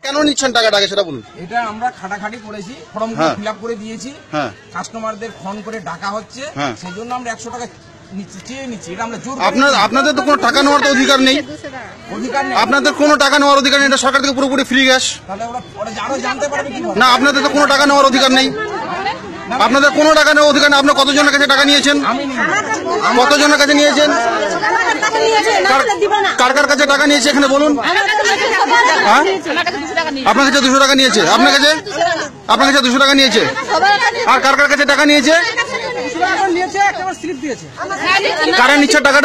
কেন নিচ্ছেন টাকাটা আগে সেটা বলুন। এটা আমরা খাটাখাটি করেছি, ফর্মগুলো ফিল আপ করে দিয়েছি, কাস্টমারদের ফোন করে ডাকা হচ্ছে, সেই জন্য আমরা 100 টাকা চেয়ে নিচ্ছি। এটা আমরা জোর আপনাদের তো কোনো টাকা নেওয়ার তো অধিকার নেই, আপনাদের কোনো টাকা নেওয়ার অধিকার নেই, এটা সরকার থেকে পুরোপুরি ফ্রি গ্যাস। তাহলে ওরা আরো জানতে পারবে কি না, আপনাদের তো কোনো টাকা নেওয়ার অধিকার নেই, আপনাদের কোনো টাকা নেওয়ার অধিকার নেই। আপনার কতজনের কাছে টাকা নিয়েছেন, কতজনের কাছে নিয়েছেন, কার কার কাছে টাকা নিয়েছে এখানে বলুন। আপনার কাছে 200 টাকা নিয়েছে, আপনার কাছে 200 টাকা নিয়েছে, আর কার কার কাছে টাকা নিয়েছে, কারা নিচ্ছে টাকাটা?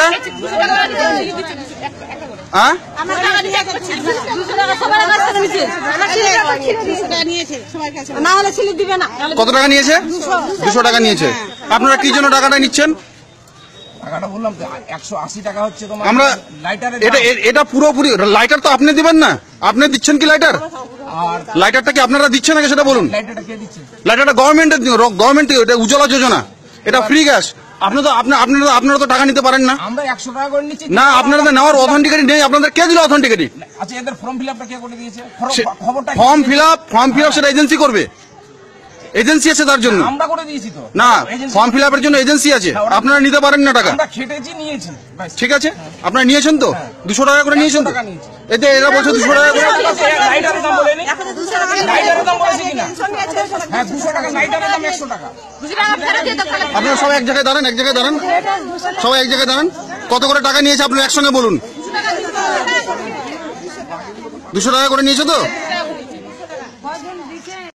কত টাকা নিয়েছে? 200 টাকা নিয়েছে। আপনারা কি জন্য টাকাটা নিচ্ছেন? টাকাটা বললাম 180 টাকা হচ্ছে তোমার। আমরা এটা পুরোপুরি লাইটার তো আপনি দিবেন না, আপনি দিচ্ছেন কি লাইটার? আর লাইটারটা কি আপনারা দিচ্ছেন নাকি সেটা বলুন। লাইটারটা কে দিচ্ছে? লাইটারটা গভর্নমেন্ট, এটা উজ্জ্বলা যোজনা, এটা ফ্রি গ্যাস। আপনারা তো টাকা নিতে পারেন না। আমরা 100 টাকা করে নিচ্ছি না, আপনাদের নেওয়ার অথেন্টিকেট নেই। আপনাদের কে দিল অথেন্টিকেট? আচ্ছা, এদের ফর্ম ফিল আপটা কে করে দিয়েছে? ফর্ম ফিল আপ সেটা এজেন্সি করবে, এজেন্সি আছে তার জন্য। আমরা করে দিয়েছি তো। না, ফর্ম ফিল আপের জন্য এজেন্সি আছে, আপনারা নিতে পারেন না টাকা। আমরা খেটেছি, নিয়েছি, ঠিক আছে। আপনারা নিয়েছেন তো 200 টাকা করে নিয়েছেন তো। এতে এরা বলছে 200 টাকা করে। লাইটারের দাম বলেনি, লাইটারের দাম বলেছে কিনা? হ্যাঁ, 200 টাকা লাইটারের দাম, 100 টাকা। আপনারা সবাই এক জায়গায় দাঁড়ান, সবাই এক জায়গায় দাঁড়ান। কত করে টাকা নিয়েছে আপনারা একসঙ্গে বলুন। 200 টাকা করে নিয়েছে তো।